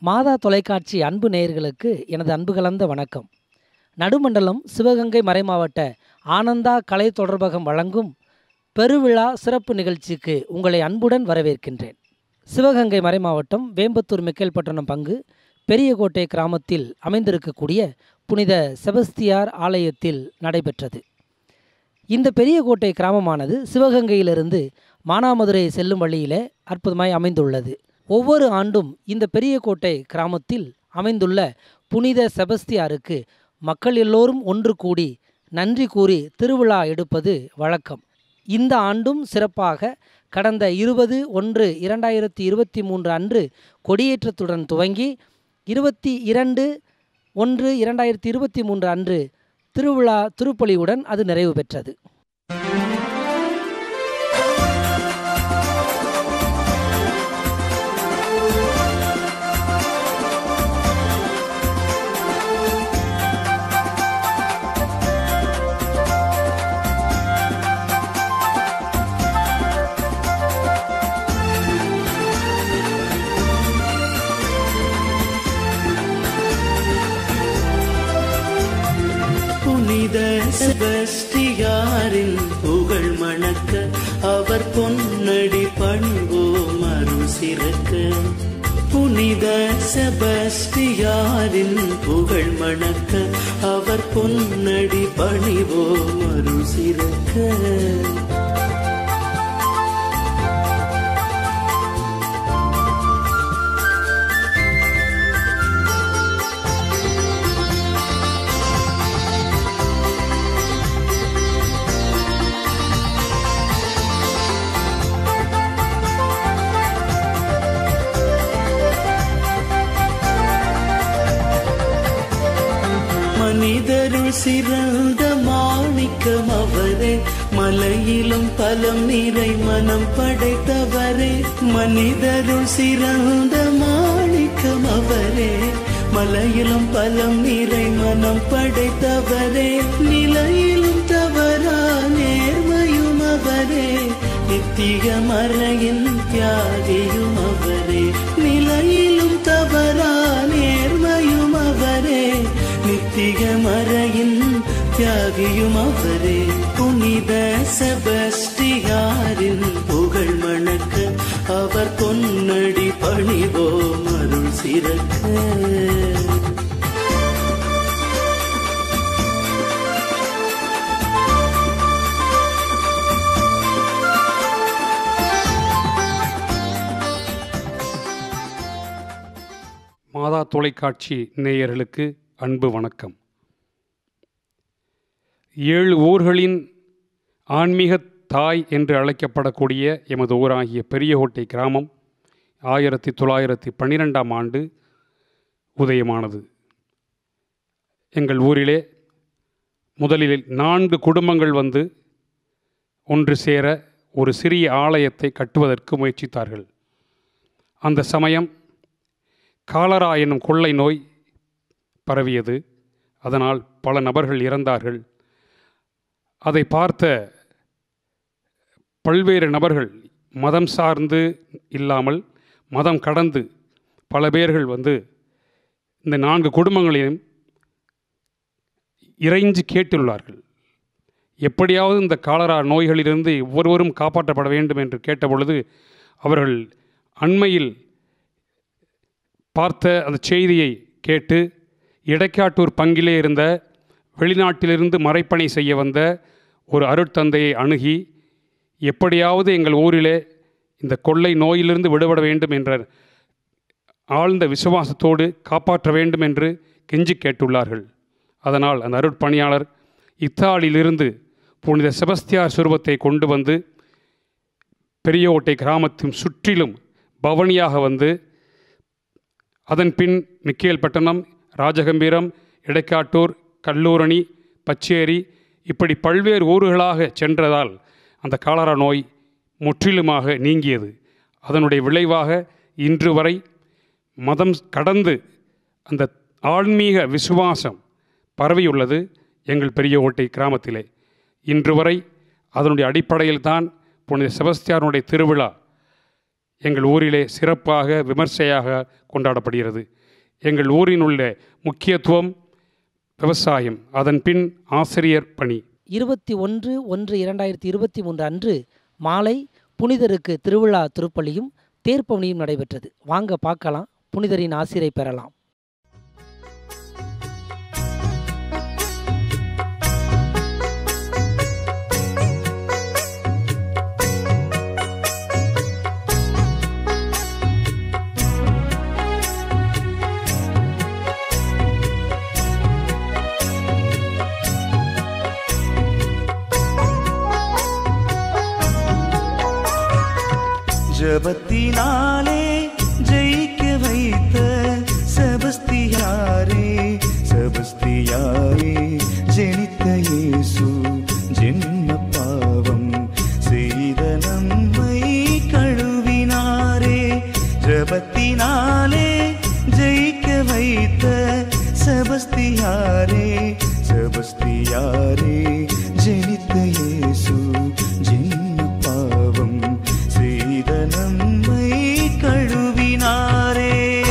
மாதா தொலைக்காட்சி அன்பு நேயர்களுக்கு எனது அன்பு கலந்த வணக்கம். நடுமண்டலம் சிவகங்கை மறைமாவட்ட ஆனந்தா கலை தொடர்பகம் வழங்கும் பெருவிழா சிறப்பு நிகழ்ச்சிக்கு உங்களை அன்புடன் வரவேற்கின்றேன். சிவகங்கை மறைமாவட்டம் வேம்பத்தூர் மெக்கேல்பட்டணம் பங்கு பெரியகோட்டை கிராமத்தில் அமைந்திருக்கக்கூடிய புனித செபஸ்தியார் ஆலயத்தில் நடைபெற்றது. இந்த பெரியகோட்டை கிராமமானது சிவகங்கையிலிருந்து மானாமதுரை செல்லும் வழியிலே அற்புதமாய் அமைந்துள்ளது. ஒவ்வொரு ஆண்டும் இந்த பெரியகோட்டை கிராமத்தில் அமைந்துள்ள புனித செபஸ்தியாருக்கு மக்கள் எல்லோரும் ஒன்று கூடி நன்றி கூறி திருவிழா எடுப்பது வழக்கம். இந்த ஆண்டும் சிறப்பாக கடந்த 20/1/2023 அன்று கொடியேற்றத்துடன் துவங்கி 22/1/2023 அன்று திருவிழா திருப்பலியுடன் அது நிறைவு பெற்றது. புனித செபஸ்தியாரின் புகழ் மணக்க அவர் பொன்னடி பணிவோம் அருள் சிறக்க. புனித செபஸ்தியாரின் புகழ் மணக்க அவர் பொன்னடி பணிவோம் அருள் சிறக்க. மனிதருள் சிறந்த மாணிக்கம் அவரே, மலையிலும் பலம் நிறை மனம் படைத்தவரே. மனிதருள் சிறந்த மாணிக்கம் அவரே, மலையிலும் பலம் நிறை மனம் படைத்தவரே. நிலையிலும் தவறா நேர்மையும் அவரே, நித்திய மறையின் தியாகியும் அவரே. நிலையிலும் தவறா நேர்மையும் அவரே, நித்திய மறையின் தியாகியும் அவரே. புனித செபஸ்தியாரின் புகழ் மணக்க அவர் பொன்னடி பணிவோம் அருள் சிறக்க. மாதா தொலைக்காட்சி நேயர்களுக்கு அன்பு வணக்கம். 7 ஊர்களின் ஆன்மீக தாய் என்று அழைக்கப்படக்கூடிய எமது ஊராகிய பெரியகோட்டை கிராமம் 1912ஆம் ஆண்டு உதயமானது. எங்கள் ஊரிலே முதலில் 4 குடும்பங்கள் வந்து ஒன்று சேர ஒரு சிறிய ஆலயத்தை கட்டுவதற்கு முயற்சித்தார்கள். அந்த சமயம் காலரா என்னும் கொள்ளை நோய் பரவியது. அதனால் பல நபர்கள் இறந்தார்கள். அதை பார்த்த பல்வேறு நபர்கள் மதம் சார்ந்து இல்லாமல் மதம் கடந்து பல பேர்கள் வந்து இந்த 4 குடும்பங்களையும் இறைஞ்சி கேட்டுள்ளார்கள். எப்படியாவது இந்த காலரா நோய்களிலிருந்து ஒவ்வொருவரும் காப்பாற்றப்பட வேண்டும் என்று கேட்டபொழுது அவர்கள் அண்மையில் பார்த்த அந்த செய்தியை கேட்டு இடைக்காட்டூர் பங்கிலே இருந்த வெளிநாட்டிலிருந்து மறைப்பணி செய்ய வந்த ஒரு அருட்தந்தையை அணுகி எப்படியாவது எங்கள் ஊரிலே இந்த கொள்ளை நோயிலிருந்து விடுபட வேண்டும் என்ற ஆழ்ந்த விசுவாசத்தோடு காப்பாற்ற வேண்டும் என்று கெஞ்சி கேட்டுள்ளார்கள். அதனால் அந்த அருட்பணியாளர் இத்தாலியிலிருந்து புனித செபஸ்தியார் சுரூபத்தை கொண்டு வந்து பெரியகோட்டை கிராமத்தின் சுற்றிலும் பவனியாக வந்து அதன் பின் மெக்கேல்பட்டணம், ராஜகம்பீரம், இடைக்காட்டூர், கல்லூரணி, பச்சேரி இப்படி பல்வேறு ஊர்களாக சென்றதால் அந்த காலரா நோய் முற்றிலுமாக நீங்கியது. அதனுடைய விளைவாக இன்று வரை மதம் கடந்து அந்த ஆன்மீக விசுவாசம் பரவியுள்ளது எங்கள் பெரியகோட்டை கிராமத்திலே. இன்று வரை அதனுடைய அடிப்படையில் தான் புனித செபஸ்தியாருடைய திருவிழா எங்கள் ஊரிலே சிறப்பாக விமர்சையாக கொண்டாடப்படுகிறது. எங்கள் ஊரின் உள்ள முக்கியத்துவம் விவசாயம், அதன் பின் ஆசிரியர் பணி. 21/1/2023 அன்று மாலை புனிதருக்கு திருவிழா திருப்பலியும் தேர்ப்பவனியும் நடைபெற்றது. வாங்க பார்க்கலாம், புனிதரின் ஆசிரை பெறலாம். ஜபத்தினாலே ஜெயிக்க வைத்த செபஸ்தியாரே, செபஸ்தியாரே ஜெனித்த இயேசு ஜென்ம பாவம் செய்த நம்மை கழுவினாரே. ஜபத்தினாலே ஜெயிக்க வைத்த செபஸ்தியாரே, செபஸ்தியாரே ஜெனித்த இயேசு ஜென்ம பாவம் செய்த நம்மை கழுவினாரே.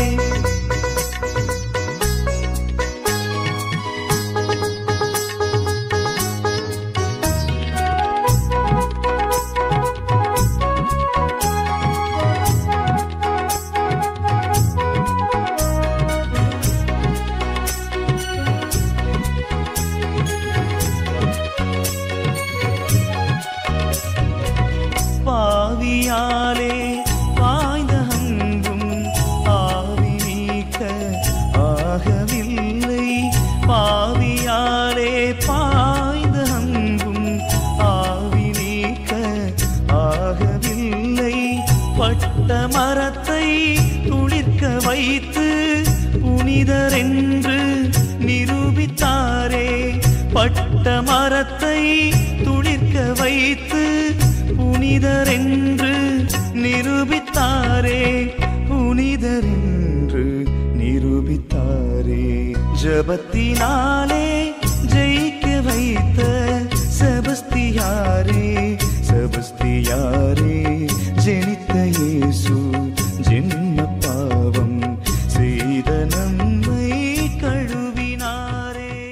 பாவியாலே பாய்ந்த அன்பும் ஆவி நீக்க ஆகவில்லை. பாவியாலே பாய்ந்த அன்பும் ஆவி நீக்க ஆகவில்லை. பட்ட மரத்தை துளிர்க்க வைத்து புனிதரென்று நிரூபித்தாரே. பட்ட மரத்தை துளிர்க்க வைத்து புனிதரென்று நிரூபித்தாரே, புனிதரென்று நிரூபித்தாரே. ஜபத்தினாலே ஜெயிக்க வைத்த செபஸ்தியாரே, செபஸ்தியாரே ஜெனித்த இயேசு ஜென்ம பாவம் செய்த நம்மை கழுவினாரே.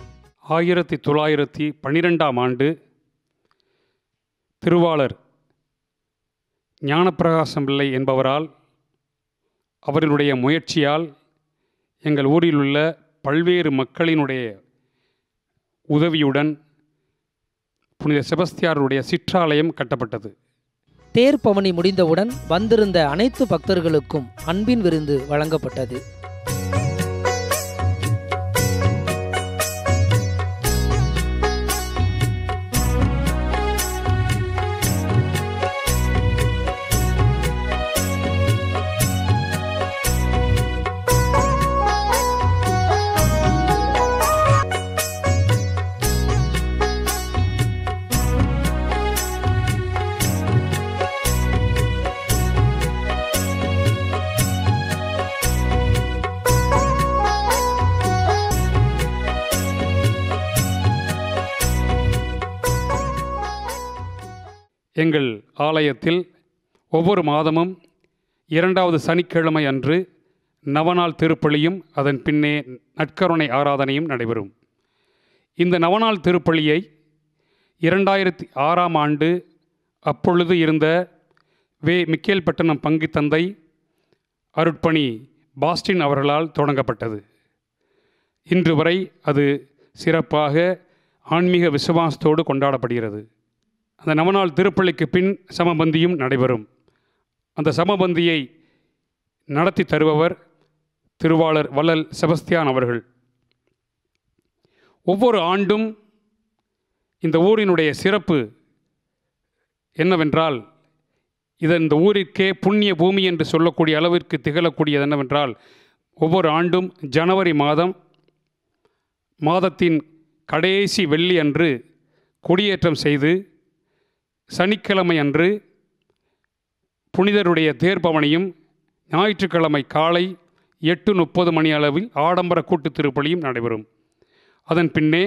1912ஆம் ஆண்டு திருவாளர் ஞானப்பிரகாசம் பிள்ளை என்பவரால், அவர்களுடைய முயற்சியால் எங்கள் ஊரில் உள்ள பல்வேறு மக்களினுடைய உதவியுடன் புனித செபஸ்தியாருடைய சிற்றாலயம் கட்டப்பட்டது. தேர்ப்பவனி முடிந்தவுடன் வந்திருந்த அனைத்து பக்தர்களுக்கும் அன்பின் விருந்து வழங்கப்பட்டது. எங்கள் ஆலயத்தில் ஒவ்வொரு மாதமும் 2வது சனிக்கிழமை அன்று நவநாள் திருப்பலியும் அதன் பின்னே நற்கருணை ஆராதனையும் நடைபெறும். இந்த நவநாள் திருப்பலியை 2006ஆம் ஆண்டு அப்பொழுது இருந்த மிக்கேல்பட்டினம் பங்கு தந்தை அருட்பணி பாஸ்டின் அவர்களால் தொடங்கப்பட்டது. இன்று வரை அது சிறப்பாக ஆன்மீக விசுவாசத்தோடு கொண்டாடப்படுகிறது. அந்த நவநாள் திருப்பலிக்கு பின் சமபந்தியும் நடைபெறும். அந்த சமபந்தியை நடத்தி தருபவர் திருவாளர் வள்ளல் செபஸ்தியான் அவர்கள். ஒவ்வொரு ஆண்டும் இந்த ஊரினுடைய சிறப்பு என்னவென்றால், இந்த ஊரிற்கே புண்ணிய பூமி என்று சொல்லக்கூடிய அளவிற்கு திகழக்கூடியது என்னவென்றால், ஒவ்வொரு ஆண்டும் ஜனவரி மாதத்தின் கடைசி வெள்ளி அன்று கொடியேற்றம் செய்து சனிக்கிழமை அன்று புனிதருடைய தேர்ப்பவனியும் ஞாயிற்றுக்கிழமை காலை 8:30 மணி அளவில் ஆடம்பர கூட்டு திருப்பலியும் நடைபெறும். அதன் பின்னே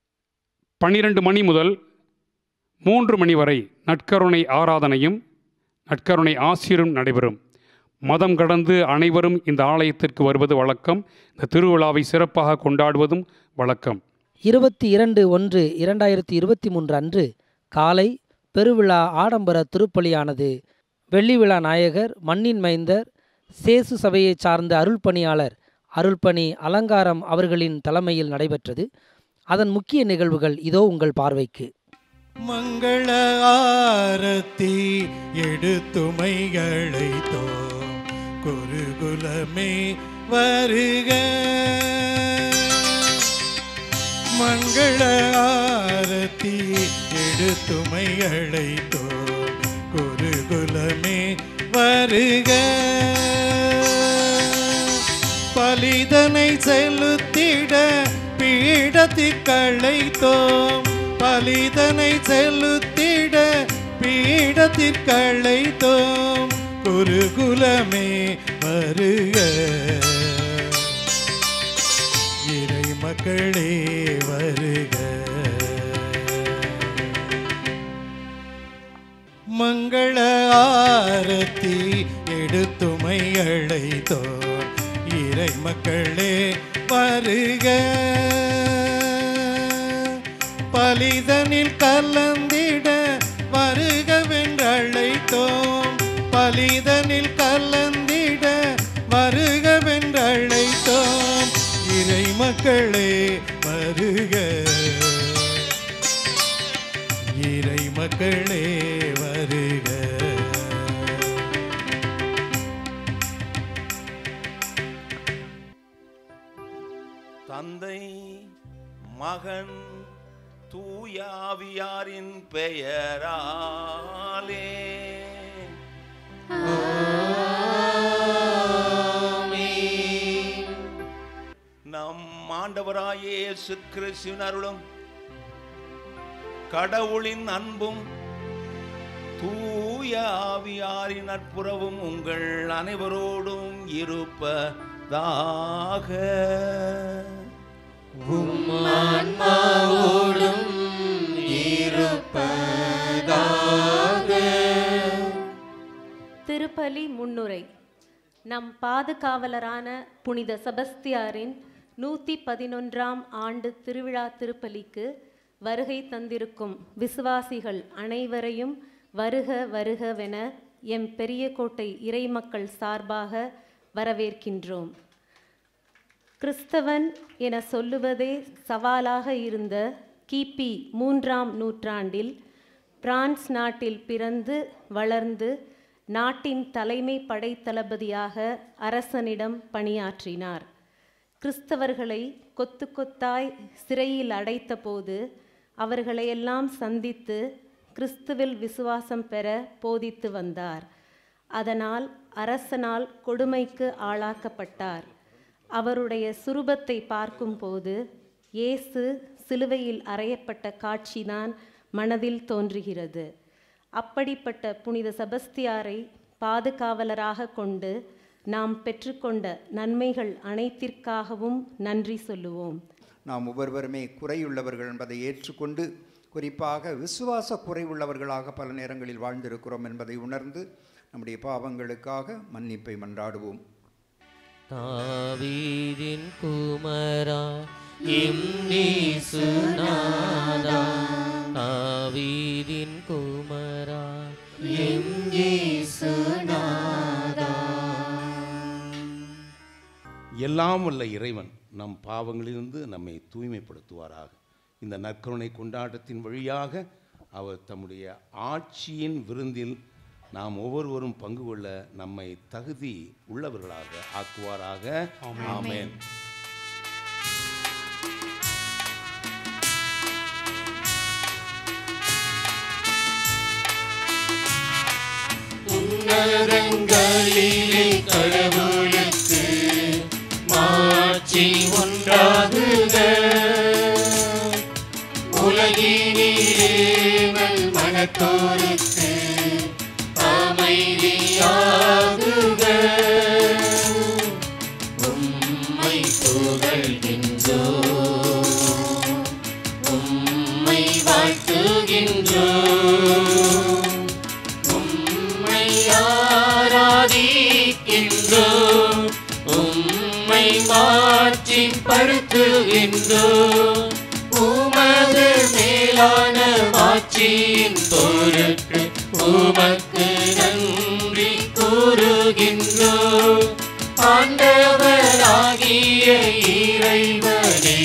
12 மணி முதல் 3 மணி வரை நற்கருணை ஆராதனையும் நற்கருணை ஆசிரும் நடைபெறும். மதம் கடந்து அனைவரும் இந்த ஆலயத்திற்கு வருவது வழக்கம். இந்த திருவிழாவை சிறப்பாக கொண்டாடுவதும் வழக்கம். 22/1/2023 அன்று காலை பெருவிழா ஆடம்பர திருப்பலியானது வெள்ளி விழா நாயகர், மண்ணின் மைந்தர், சேசு சபையைச் சார்ந்த அருள்பணியாளர் அருள்பணி அலங்காரம் அவர்களின் தலைமையில் நடைபெற்றது. அதன் முக்கிய நிகழ்வுகள் இதோ உங்கள் பார்வைக்கு. மங்கள ஆரத்தி எடுத்துமைகளை தோம் குருகுலமே வருக. மங்கள ஆரத்தி எடுத்துமைகளை தோம் குருகுலமே வருக. பலிதனை செலுத்திட பீடத்திற்களை தோம். பலிதனை செலுத்திட பீடத்திற்களை தோம் குருகுலமே வருக. இறை மக்களே வருக. மங்கள ஆரத்தி எடுத்துமைகளை தோம் இறை மக்களே வருக. பலிதனில் கலந்திட வருகவென்றழைத்தோம். பலிதனில் கலந்திட வருகவென்றழைத்தோம் இறை மக்களே வருக. இறை மக்களே வருக. தந்தை, மகன், தூயாவியாரின் பெயராலே நம் ஆண்டவராகிய இயேசு கிறிஸ்துவின் அருளும் கடவுளின் அன்பும் தூய ஆவியாரின் நட்புறவும் உங்கள் அனைவரோடும் இருப்பதாக. ஆன்மாவோடும் இருப்பதாக. திருப்பலி முன்னுரை. நம் பாதுகாவலரான புனித செபஸ்தியாரின் 111ஆம் ஆண்டு திருவிழா திருப்பலிக்கு வருகை தந்திருக்கும் விசுவாசிகள் அனைவரையும் வருக வருகவென எம் பெரியகோட்டை இறைமக்கள் சார்பாக வரவேற்கின்றோம். கிறிஸ்தவன் என சொல்லுவதே சவாலாக இருந்த கிபி 3ஆம் நூற்றாண்டில் பிரான்ஸ் நாட்டில் பிறந்து வளர்ந்து நாட்டின் தலைமை படைத்தளபதியாக அரசனிடம் பணியாற்றினார். கிறிஸ்தவர்களை கொத்து கொத்தாய் சிறையில் அடைத்தபோது அவர்களையெல்லாம் சந்தித்து கிறிஸ்துவில் விசுவாசம் பெற போதித்து வந்தார். அதனால் அரசனால் கொடுமைக்கு ஆளாக்கப்பட்டார். அவருடைய சுரூபத்தை பார்க்கும்போது இயேசு சிலுவையில் அறையப்பட்ட காட்சிதான் மனதில் தோன்றுகிறது. அப்படிப்பட்ட புனித செபஸ்தியாரை பாதுகாவலராக கொண்டு நாம் பெற்றுக்கொண்ட நன்மைகள் அனைத்திற்காகவும் நன்றி சொல்லுவோம். நாம் ஒவ்வொருவருமே குறையுள்ளவர்கள் என்பதை ஏற்றுக்கொண்டு, குறிப்பாக விசுவாச குறைவுள்ளவர்களாக பல நேரங்களில் வாழ்ந்திருக்கிறோம் என்பதை உணர்ந்து நம்முடைய பாவங்களுக்காக மன்னிப்பை மன்றாடுவோம். தாவீதின் குமரா இயேசுநாதா, தாவீதின் குமரா இயேசுநாதா. எல்லாம் வல்ல இறைவன் நம் பாவங்களிலிருந்து நம்மை தூய்மைப்படுத்துவாராக. இந்த நற்கருணை கொண்டாட்டத்தின் வழியாக அவர் தம்முடைய ஆட்சியின் விருந்தில் நாம் ஒவ்வொருவரும் பங்கு கொள்ள நம்மை தகுதி உள்ளவர்களாக ஆக்குவாராக. ஆமென். உன்னதங்களிலே கடவுளுக்கு மாட்சி உண்டாகுக. உலகினிலே மனத்தோருக்கு அமைதியாகுக. உம்மை புகழ்கின்றோம், உம்மை வாழ்த்துகின்றோம், உம்மை மாட்சிப்படுத்துகின்றோம். உமது மேலான மாட்சியின் பொருட்டு உமக்கு நன்றி கூறுகின்றோம். ஆண்டவராகிய இறைவனே,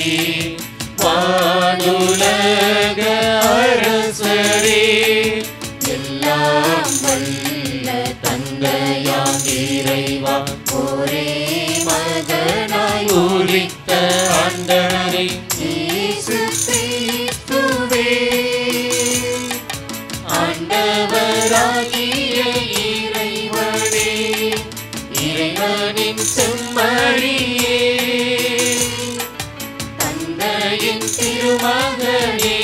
வானுலக அரசரே, எல்லாம் வல்ல தந்தையாம் இறைவா, ஒரே மகனாய் உரித்த ஆண்டவரே இயேசு கிறிஸ்துவே, ஆண்டவராகிய இறைவனே, இறைவனின் செம்மறியே, தந்தையின் திருமகனே,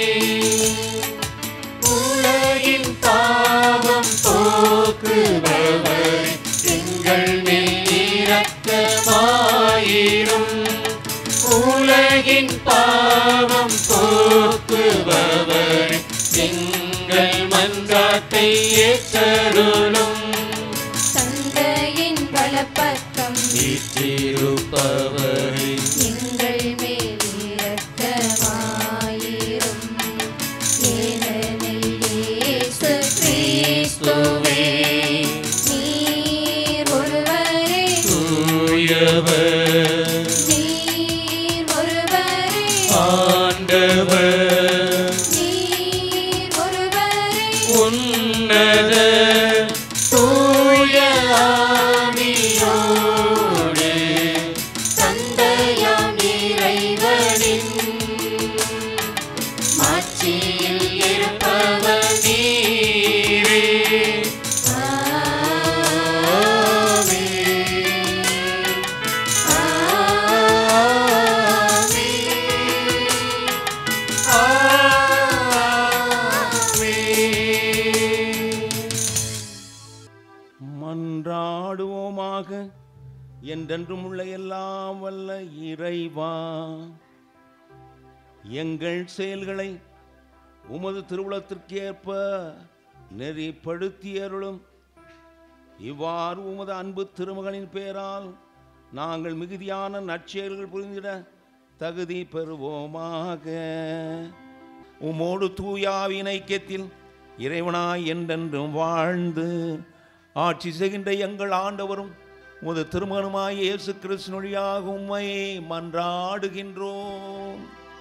உலகின் பாவம் போக்குபவர், எங்கள் மேல் இரக்கமாயிரும். உலகின் பாவம் போக்குபவர், எங்கள் மன்றாட்டை ஏற்றருளும். தந்தையின் வலப்பக்கம் வீற்றிருப்பவரே, எங்கள் மேல் இரக்கமாயிரும். ஏனெனில் இயேசு கிறிஸ்துவே, நீர் ஒருவரே தூயவர், நீர் ஒருவரே ஆண்டவர், நீர் ஒருவரே உன்னத தூய ஆவியோடு தந்தையாம் இறைவனின் மாட்சியில் இருப்பவர் நீரே. மன்றாடுவோமாக. என்றென்றும் உள்ள எல்லாம் வல்ல இறைவா, எங்கள் செயல்களை உமது திருவுளத்திற்கேற்ப நெறிப்படுத்தியருளும். இவ்வாறு உமது அன்பு திருமகனின் பெயரால் நாங்கள் மிகுதியான நற்செயல்கள் புரிந்திட தகுதி பெறுவோமாக. உமோடு தூயாவின் ஐக்கியத்தில் இறைவனாய் என்றென்றும் வாழ்ந்து ஆட்சி செய்கின்ற எங்கள் ஆண்டவரும் உமது திருமகனுமாய் இயேசு கிறிஸ்து வழியாக உம்மை மன்றாடுகின்றோம்.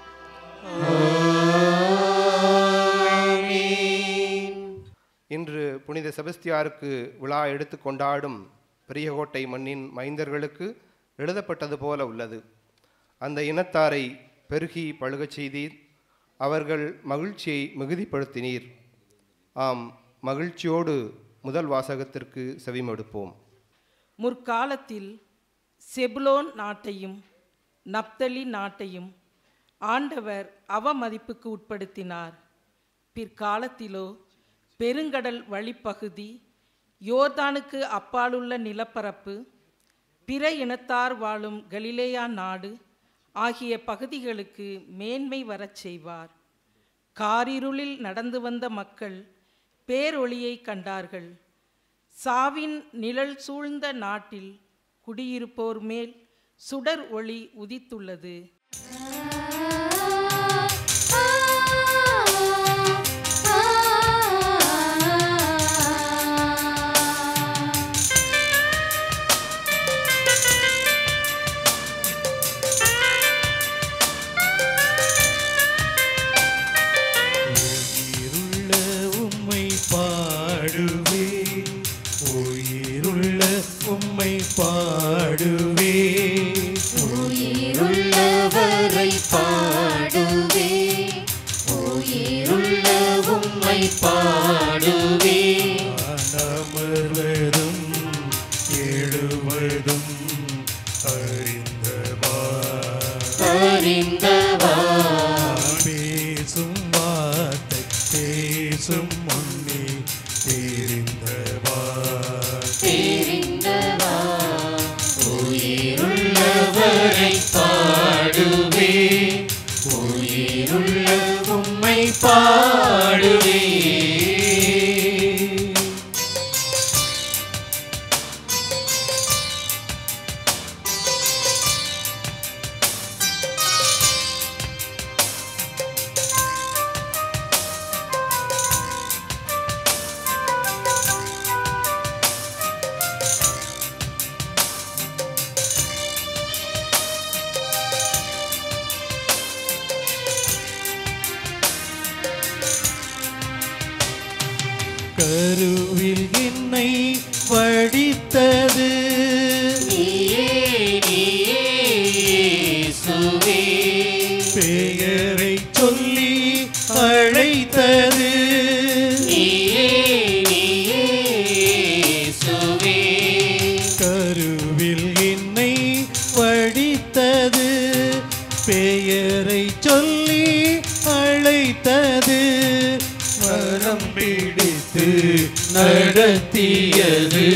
இன்று புனித செபஸ்தியாருக்கு விழா எடுத்து கொண்டாடும் பெரியகோட்டை மண்ணின் மைந்தர்களுக்கு எழுதப்பட்டது போல உள்ளது. அந்த இனத்தாரை பெருகி பழுகச் செய்தீர், அவர்கள் மகிழ்ச்சியை மிகுதிப்படுத்தினீர். ஆம், மகிழ்ச்சியோடு முதல் வாசகத்திற்கு செவிமடுப்போம். முற்காலத்தில் செபுலோன் நாட்டையும் நப்தலி நாட்டையும் ஆண்டவர் அவமதிப்புக்கு உட்படுத்தினார். பிற்காலத்திலோ பெருங்கடல் வழிப்பகுதி, யோர்தானுக்கு அப்பாலுள்ள நிலப்பரப்பு, பிற இனத்தார் வாழும் கலிலேயா நாடு ஆகிய பகுதிகளுக்கு மேன்மை வரச் செய்வார். காரிருளில் நடந்து வந்த மக்கள் பேரொளியை கண்டார்கள். சாவின் நிழல் சூழ்ந்த நாட்டில் குடியிருப்போர் மேல் சுடர் ஒளி உதித்துள்ளது. பாடுவே, உயிருள்ள உம்மை பாடுவே, உயிருள்ளவரை பாடுவே, உயிருள்ள உம்மை பாடுவே. அமர்வதும் எழுவதும் அறிந்தவா, அறிந்தவா, பேசும் வார்த்தை பேசும் முன்னே தெரிந்தவா, தெரிந்தவா. உயிருள்ளவரை பாடுவே, உயிருள்ள உம்மை பாடுவே. கருவில் என்னை வடித்தது பெயரை சொல்லி அழைத்தது கருவில் என்னை வடித்தது பெயரை சொல்லி அழைத்தது மரம் பிடித்து நடத்தியது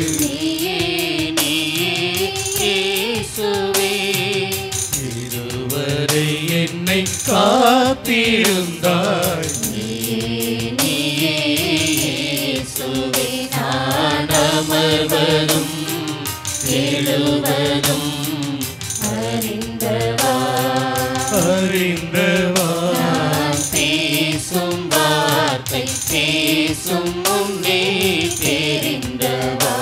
இதுவரை என்னை காத்திருந்தாய் அமர்வதும் எழுவதும் அறிந்தவா பேசும் வார்த்தை பேசும் முன்னே தெரிந்தவா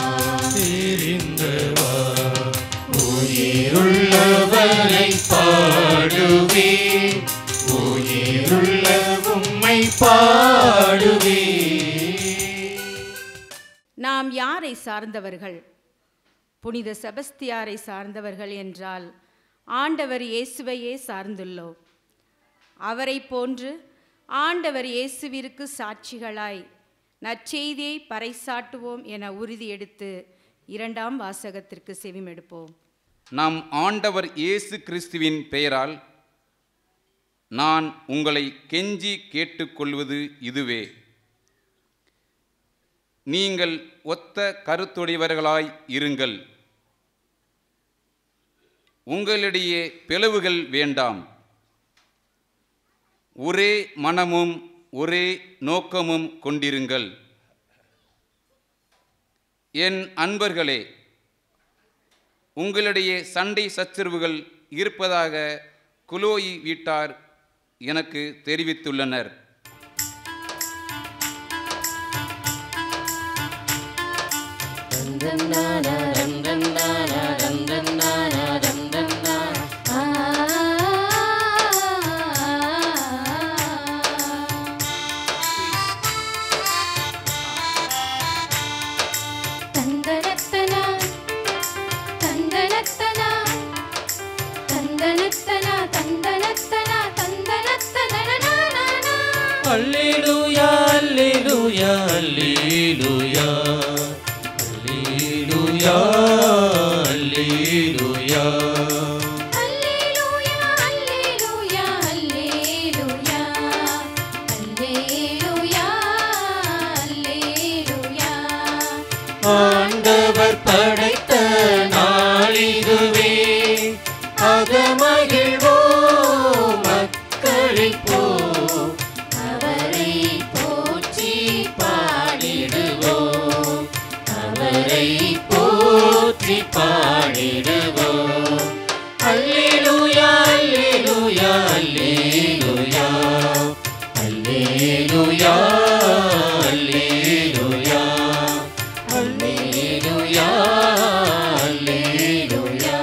உயிருள்ளவரை பாடுவே உயிருள்ள உம்மை பாடுவே. நாம் யாரை சார்ந்தவர்கள்? புனித செபஸ்தியாரை சார்ந்தவர்கள் என்றால் ஆண்டவர் இயேசுவையே சார்ந்துள்ளோம். அவரை போன்று ஆண்டவர் இயேசுவிற்கு சாட்சிகளாய் நற்செய்தியை பறைசாட்டுவோம் என உறுதி எடுத்து 2ஆம் வாசகத்திற்கு செவிமெடுப்போம். நம் ஆண்டவர் இயேசு கிறிஸ்துவின் பெயரால் நான் உங்களை கெஞ்சி கேட்டுக்கொள்வது இதுவே: நீங்கள் ஒத்த கருத்துடையவர்களாய் இருங்கள். உங்களிடையே பிளவுகள் வேண்டாம். ஒரே மனமும் ஒரே நோக்கமும் கொண்டிருங்கள். என் அன்பர்களே, உங்களிடையே சண்டை சச்சரவுகள் இருப்பதாக குலோயி வீட்டார் எனக்கு தெரிவித்துள்ளனர். அல்லேலூயா அல்லேலூயா அல்லேலூயா அல்லேலூயா அல்லேலூயா ஆண்டவர் படைத்த நாளிதுவே, அகமகிழ்வோ மக்களை போ அவரை போற்றி பாடிடுவோம், அவரை போற்றி பாடிடுவோம். அல்லேலூயா அல்லேலூயா அல்லேலூயா அல்லேலூயா அல்லேலூயா அல்லேலூயா அல்லேலூயா.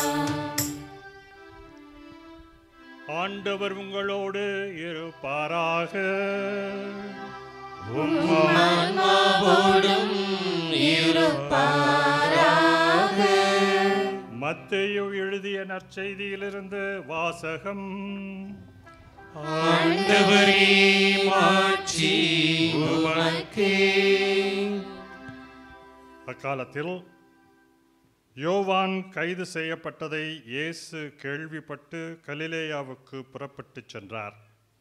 ஆண்டவர் உங்களோடு இருப்பாராக. ஆன்மாவோடும் இருப்பாராக. மத்தேயு எழுதிய நற்செய்தியிலிருந்து வாசகம். ஆண்டவரே மாட்சி உமக்கே. அக்காலத்தில் யோவான் கைது செய்யப்பட்டதை இயேசு கேள்விப்பட்டு கலிலேயாவுக்கு புறப்பட்டுச் சென்றார்.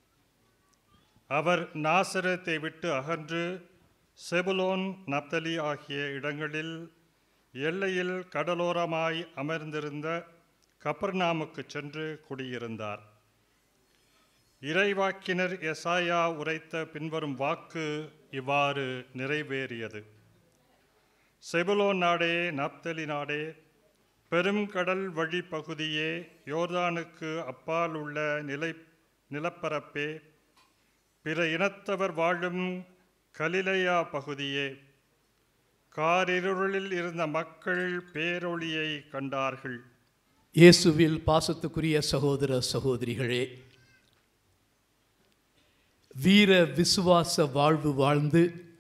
அவர் நாசரேத்தை விட்டு அகன்று செபுலோன் நப்தலி ஆகிய இடங்களில் எல்லையில் கடலோரமாய் அமர்ந்திருந்த கப்பர்நாமுக்கு சென்று குடியிருந்தார். இறைவாக்கினர் எசாயா உரைத்த பின்வரும் வாக்கு இவ்வாறு நிறைவேறியது: செபுலோன் நாடே, நப்தலி நாடே, பெரும் கடல் வழி பகுதியே, யோர்தானுக்கு அப்பால் உள்ள நிலப்பரப்பே, பிற இனத்தவர் வாழும் கலிலேயா பகுதியே, காரிருளில் இருந்த மக்கள் பேரொளியை கண்டார்கள். இயேசுவில் பாசத்துக்குரிய சகோதர சகோதரிகளே, வீர விசுவாச வாழ்வு வாழ்ந்து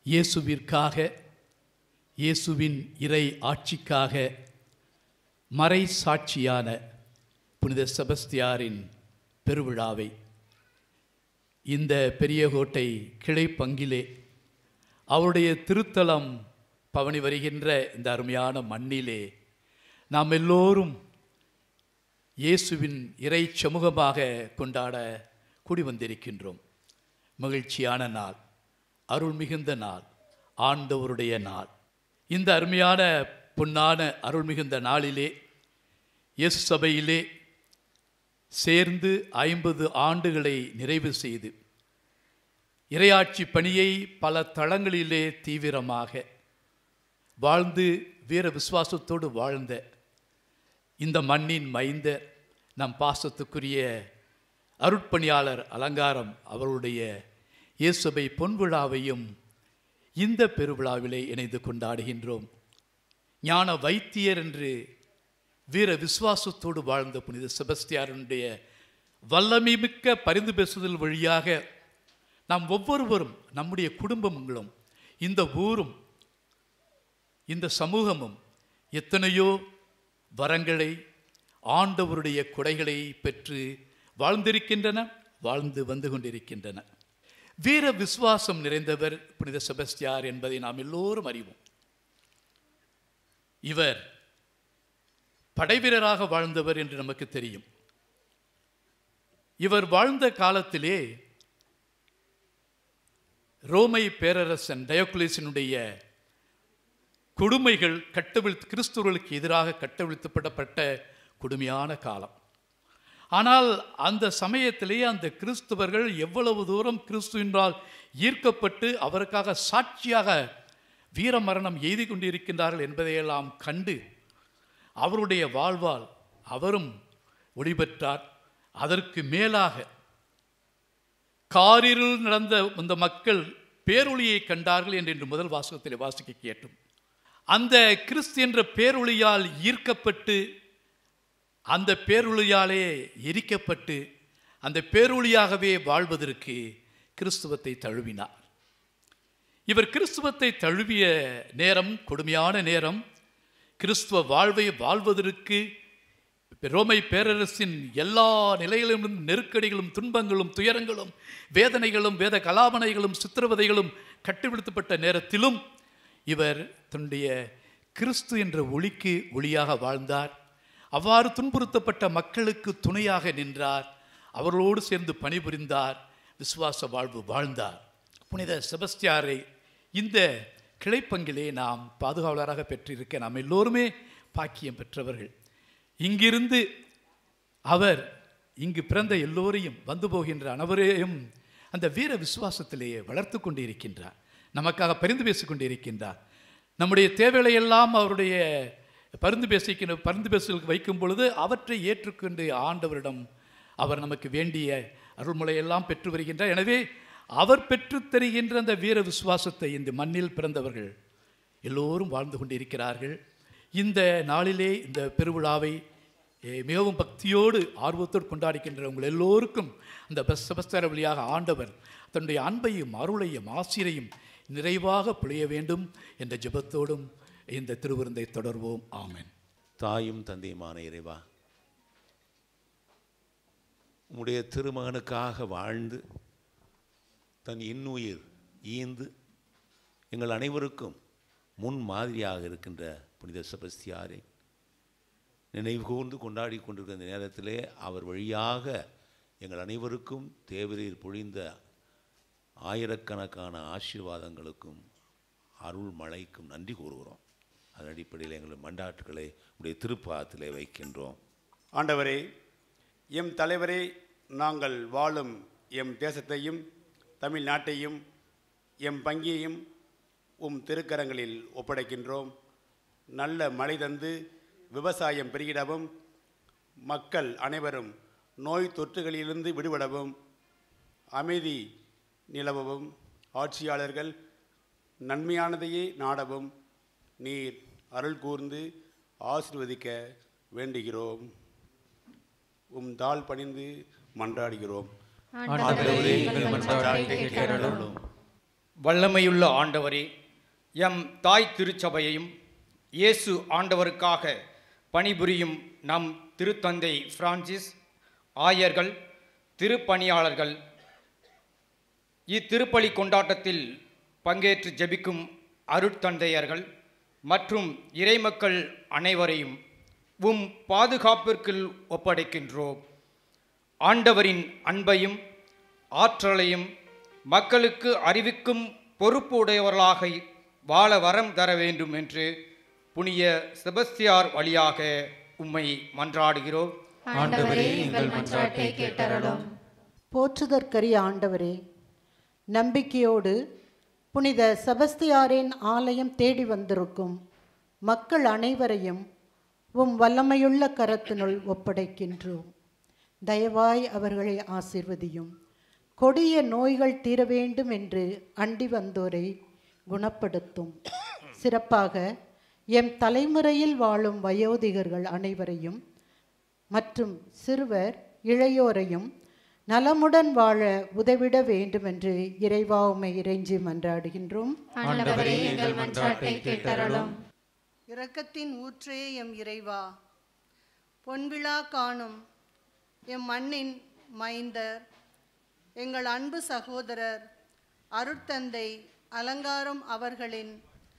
இயேசுவிற்காக, இயேசுவின் இறை ஆட்சிக்காக மறை சாட்சியான புனித செபஸ்தியாரின் பெருவிழாவை இந்த பெரியகோட்டை கிளை பங்கிலே அவருடைய திருத்தலம் பவனி வருகின்ற இந்த அருமையான மண்ணிலே நாம் எல்லோரும் இயேசுவின் இறை சமூகமாக கொண்டாட கூடி வந்திருக்கின்றோம். மகிழ்ச்சியான நாள், அருள் மிகுந்த நாள், ஆண்டவருடைய நாள். இந்த அருமையான பொன்னான அருள் மிகுந்த நாளிலே இயேசு சபையிலே சேர்ந்து 50 ஆண்டுகளை நிறைவு செய்து இறையாட்சி பணியை பல தளங்களிலே தீவிரமாக வாழ்ந்து வீர விசுவாசத்தோடு வாழ்ந்த இந்த மண்ணின் மைந்தர் நம் பாசத்துக்குரிய அருட்பணியாளர் அலங்காரம் அவருடைய இயேசுபை பொன்விழாவையும் இந்த பெருவிழாவிலே இணைந்து கொண்டாடுகின்றோம். ஞான வைத்தியர் என்று வீர விசுவாசத்தோடு வாழ்ந்த புனித செபஸ்தியாருடைய வல்லமை மிக்க பரிந்து பேசுதல் வழியாக நாம் ஒவ்வொருவரும், நம்முடைய குடும்பங்களும், இந்த ஊரும், இந்த சமூகமும் எத்தனையோ வரங்களை, ஆண்டவருடைய கொடைகளை பெற்று வாழ்ந்திருக்கின்றன, வாழ்ந்து வந்து கொண்டிருக்கின்றன. வீர விசுவாசம் நிறைந்தவர் புனித செபஸ்தியார் என்பதை நாம் எல்லோரும் அறிவோம். இவர் படைவீரராக வாழ்ந்தவர் என்று நமக்கு தெரியும். இவர் வாழ்ந்த காலத்திலே ரோமை பேரரசன் டயோக்ளேசியனுடைய கொடுமைகள் கிறிஸ்துவர்களுக்கு எதிராக கட்டவிழ்த்துப்படப்பட்ட கொடுமையான காலம். ஆனால் அந்த சமயத்திலே அந்த கிறிஸ்துவர்கள் எவ்வளவு தூரம் கிறிஸ்துவினால் ஈர்க்கப்பட்டு அவருக்காக சாட்சியாக வீர மரணம் எய்தி கொண்டிருக்கின்றார்கள் என்பதையெல்லாம் கண்டு அவருடைய வாழ்வால் அவரும் ஒளிபெற்றார். அதற்கு மேலாக காரிருள் நடந்த அந்த மக்கள் பேரொளியை கண்டார்கள் என்று முதல் வாசகத்தில் வாசிக்க கேட்டோம். அந்த கிறிஸ்து என்ற பேரொளியால் ஈர்க்கப்பட்டு, அந்த பேரொளியாலே எரிக்கப்பட்டு, அந்த பேரொளியாகவே வாழ்வதற்கு கிறிஸ்துவத்தை தழுவினார். இவர் கிறிஸ்துவத்தை தழுவிய நேரம் கொடுமையான நேரம். கிறிஸ்துவ வாழ்வை வாழ்வதற்கு ரோமை பேரரசின் எல்லா நிலைகளிலும் நெருக்கடிகளும், துன்பங்களும், துயரங்களும், வேதனைகளும், வேத கலாபனைகளும், சித்திரவதைகளும் கட்டுப்படுத்தப்பட்ட நேரத்திலும் இவர் தன்னுடைய கிறிஸ்து என்ற ஒளிக்கு ஒளியாக வாழ்ந்தார். அவ்வாறு துன்புறுத்தப்பட்ட மக்களுக்கு துணையாக நின்றார். அவர்களோடு சேர்ந்து பணிபுரிந்தார். விசுவாச வாழ்வு வாழ்ந்தார். புனித செபஸ்தியாரை இந்த கிளைப்பங்கிலே நாம் பாதுகாவலராக பெற்றிருக்க நாம் எல்லோருமே பாக்கியம் பெற்றவர்கள். இங்கிருந்து அவர் இங்கு பிறந்த எல்லோரையும், வந்து போகின்ற அனைவரையும் அந்த வீர விசுவாசத்திலேயே வளர்த்து கொண்டு இருக்கின்றார். நமக்காக பரிந்து பேசி கொண்டிருக்கின்றார். நம்முடைய தேவைகளையெல்லாம் அவருடைய பரிந்து பேசலுக்கு வைக்கும் பொழுது அவற்றை ஏற்றுக்கொண்டு ஆண்டவரிடம் அவர் நமக்கு வேண்டிய அருள்முறையெல்லாம் பெற்று வருகின்றார். எனவே அவர் பெற்று தருகின்ற அந்த வீர விசுவாசத்தை இந்த மண்ணில் பிறந்தவர்கள் எல்லோரும் வாழ்ந்து கொண்டிருக்கிறார்கள். இந்த நாளிலே இந்த பெருவிழாவை மிகவும் பக்தியோடு ஆர்வத்தோடு கொண்டாடுகின்ற உங்கள் எல்லோருக்கும் அந்த செபஸ்தியார் வழியாக ஆண்டவர் தன்னுடைய அன்பையும் அருளையும் ஆசிரையும் நிறைவாக பொழிய வேண்டும் என்ற ஜெபத்தோடும் இந்த திருவிருந்தை தொடர்வோம். ஆமென். தாயும் தந்தையுமான இறைவா, உம்முடைய திருமகனுக்காக வாழ்ந்து தன் இன்னுயிர் ஈந்து எங்கள் அனைவருக்கும் முன் மாதிரியாக இருக்கின்ற புனித செபஸ்தியாரை நினைவு கூர்ந்து கொண்டாடி கொண்டிருக்கிற இந்த நேரத்திலே அவர் வழியாக எங்கள் அனைவருக்கும் தேவரீர் பொழிந்த ஆயிரக்கணக்கான ஆசீர்வாதங்களுக்கும் அருள் மழைக்கும் நன்றி கூறுகிறோம். அதன் அடிப்படையில் எங்கள் மண்டாட்டுக்களை உடைய திருப்பாதத்திலே வைக்கின்றோம். ஆண்டவரே, எம் தலைவரே, நாங்கள் வாழும் எம் தேசத்தையும் தமிழ்நாட்டையும் எம் பங்கியையும் திருக்கரங்களில் ஒப்படைக்கின்றோம். நல்ல மழை தந்து விவசாயம் பெருகிடவும், மக்கள் அனைவரும் நோய் தொற்றுகளிலிருந்து விடுபடவும், அமைதி நிலவவும், ஆட்சியாளர்கள் நன்மையானதையே நாடவும் நீர் அருள் கூர்ந்து ஆசீர்வதிக்க வேண்டுகிறோம். தாழ் பணிந்து மன்றாடுகிறோம். வல்லமையுள்ள ஆண்டவரே, எம் தாய் திருச்சபையையும் இயேசு ஆண்டவருக்காக பணிபுரியும் நம் திருத்தந்தை பிரான்சிஸ், ஆயர்கள், திருப்பணியாளர்கள், இத்திருப்பலி கொண்டாட்டத்தில் பங்கேற்று ஜெபிக்கும் அருட்தந்தையர்கள் மற்றும் இறைமக்கள் அனைவரையும் உம் பாதுகாப்பிற்குள் ஒப்படைக்கின்றோம். ஆண்டவரின் அன்பையும் ஆற்றலையும் மக்களுக்கு அறிவிக்கும் பொறுப்பு உடையவர்களாக வாழ வரம் தர வேண்டும் என்று புனித செபஸ்தியார் வழியாக உம்மை மன்றாடுகிறோம். ஆண்டவரே, எங்கள் மன்றாட்டை கேட்டருளும். போற்றுதற்கரிய ஆண்டவரே, நம்பிக்கையோடு புனித செபஸ்தியாரின் ஆலயம் தேடி வந்திருக்கும் மக்கள் அனைவரையும் உம் வல்லமையுள்ள கரத்தினுள் ஒப்படைக்கின்றோம். தயவாய் அவர்களை ஆசீர்வதியும். கொடிய நோய்கள் தீர வேண்டும் என்று அண்டி வந்தோரை குணப்படுத்தும். சிறப்பாக எம் தலைமுறையில் வாழும் வயோதிகர்கள் அனைவரையும் மற்றும் சிறுவர் இளையோரையும் நலமுடன் வாழ உதவிட வேண்டும் என்று இறைவா உம்மை இறைஞ்சி மன்றாடுகின்றோம். ஆண்டவரே, எங்கள் மன்றாட்டை கேட்டருளும். இரக்கத்தின் ஊற்றே எம் இறைவா, பொன்விழா காணும் எம் மண்ணின் மைந்தர், எங்கள் அன்பு சகோதரர் அருட்தந்தை அலங்காரம் அவர்களின்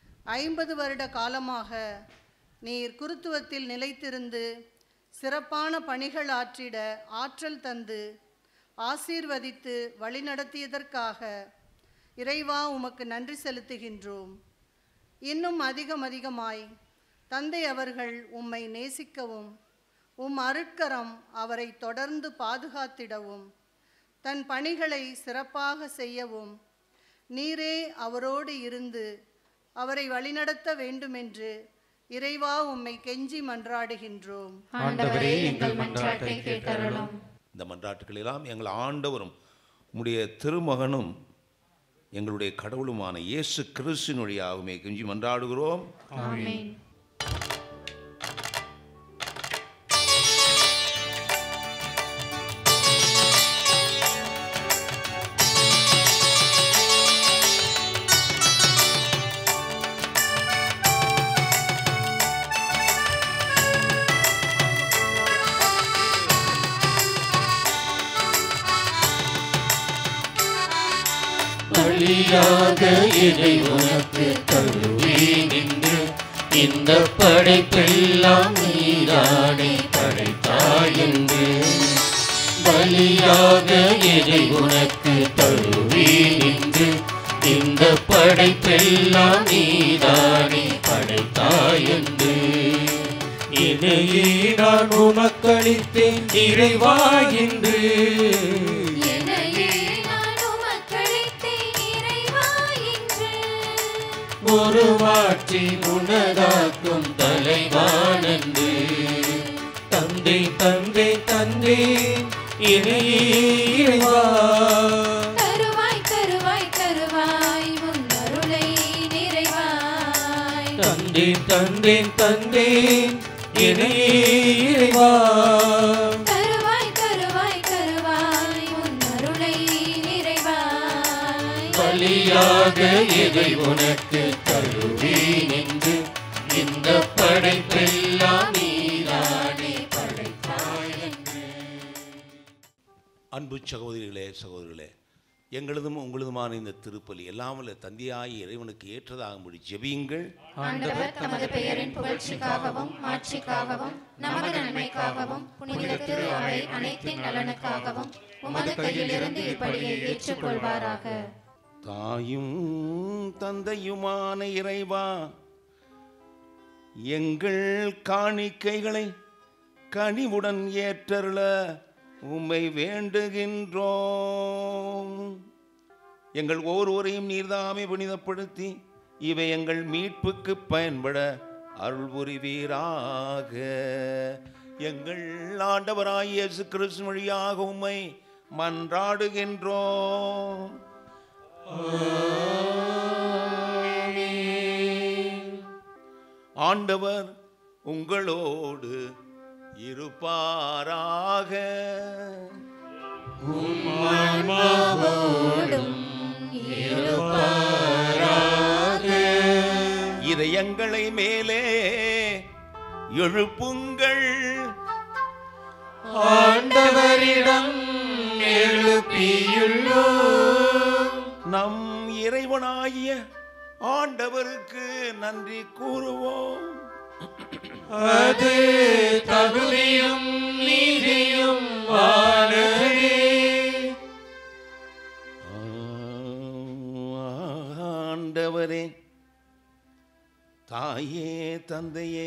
50 வருட காலமாக நீர் குருத்துவத்தில் நிலைத்திருந்து சிறப்பான பணிகள் ஆற்றிட ஆற்றல் தந்து ஆசீர்வதித்து வழிநடத்தியதற்காக இறைவா உமக்கு நன்றி செலுத்துகின்றோம். இன்னும் அதிகமாய் தந்தை அவர்கள் உம்மை நேசிக்கவும் உம் அருட்கரம் அவரை தொடர்ந்து பாதுகாத்திடவும் தன் பணிகளை சிறப்பாக செய்யவும் நீரே அவரோடு இருந்து அவரை வழிநடத்த வேண்டுமென்று இறைவா உம்மை கெஞ்சி மன்றாடுகின்றோம். ஆண்டவரே, எங்கள் மன்றாட்டை கேட்டருளும். இந்த மன்றாட்டுகள் எல்லாம் எங்கள் ஆண்டவரும் உம்முடைய திருமகனும் எங்களுடைய கடவுளுமான இயேசு கிறிஸ்துவின் வழியாகவே கெஞ்சி மன்றாடுகிறோம். ஆமென். பலியாக இதை உனக்கு தருவே நின்று இந்த படைப்பெல்லாம் நீரானே படைத்தாய் என்று. பலியாக இதை உனக்கு தருவே நின்று இந்த படைப்பெல்லாம் நீரானே படைத்தாய் என்று. இதையே நான் உமக்களித்தேன் இறைவா என்று. ஒரு மாற்றி உனதாக்கும் தலைவானன்று. தந்தை தந்தை தந்தை இறைவா. தருவாய் தருவாய் தருவாய் உன் அருளை நிறைவாய். தந்தை தந்தை தந்தை இறைவா. தருவாய் தருவாய் தருவாய் உன் அருளை நிறைவாய். பலியாக இதை உனக்கு தருவே நின்று இந்த படைப்பெல்லாம் நீரானே படைத்தாய் என்று. அன்பு சகோதரிகளே, சகோதரிகளே, எங்களதும் உங்களதுமான இந்த திருப்பலி எல்லாம் வல்ல தந்தையாய் இறைவனுக்கு ஏற்றதாகும்படி ஜெபியுங்கள். ஆண்டவர் தமது பெயரின் புகழ்ச்சிக்காகவும் மாட்சிக்காகவும் நமது நன்மைக்காகவும் புனித திரு அவை அனைத்தின் நலனுக்காகவும் உமது கையிலிருந்து இப்படியை ஏற்றுக்கொள்வாராக. தாயும் தந்தையுமான இறைவா, எங்கள் காணிக்கைகளை கனிவுடன் ஏற்றருள உம்மை வேண்டுகின்றோம். எங்கள் ஒவ்வொருவரையும் நீர்தாமே புனிதப்படுத்தி இவை எங்கள் மீட்புக்கு பயன்பட அருள் புரிவீராக. எங்கள் ஆண்டவராகிய இயேசு கிறிஸ்து வழியாக உம்மை மன்றாடுகின்றோம். ஆண்டவர் உங்களோடு இருப்பாராக. உம் ஆன்மாவோடும் இருப்பாராக. இதயங்களை மேலே எழுப்புங்கள், ஆண்டவரிடம் எழுப்பியுள்ளோம். நம் இறைவனாகிய ஆண்டவருக்கு நன்றி கூறுவோம். அது தகுதியும் நீதியும் ஆனதே. ஆண்டவரே, தாயே, தந்தையே,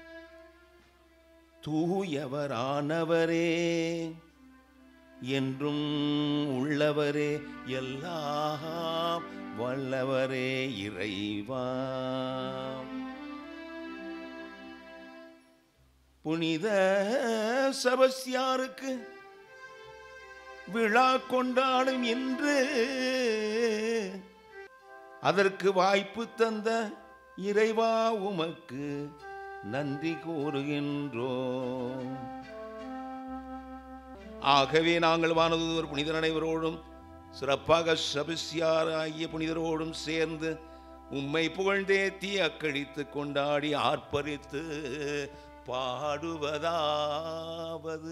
தூயவரானவரே, என்றும் உள்ளவரே, எல்லாம் வல்லவரே, இறைவா, புனித செபஸ்தியாருக்கு விழா கொண்டாடும் இன்று அதற்கு வாய்ப்பு தந்த இறைவா உமக்கு நன்றி கூறுகின்றோம். ஆகவே நாங்கள் வானதூதர் புனிதர் அனைவரோடும் சிறப்பாக செபஸ்தியார் ஆகிய புனிதரோடும் சேர்ந்து உம்மை புகழ்ந்தேத்தி அக்களித்து கொண்டாடி ஆர்ப்பரித்து பாடுவதாவது: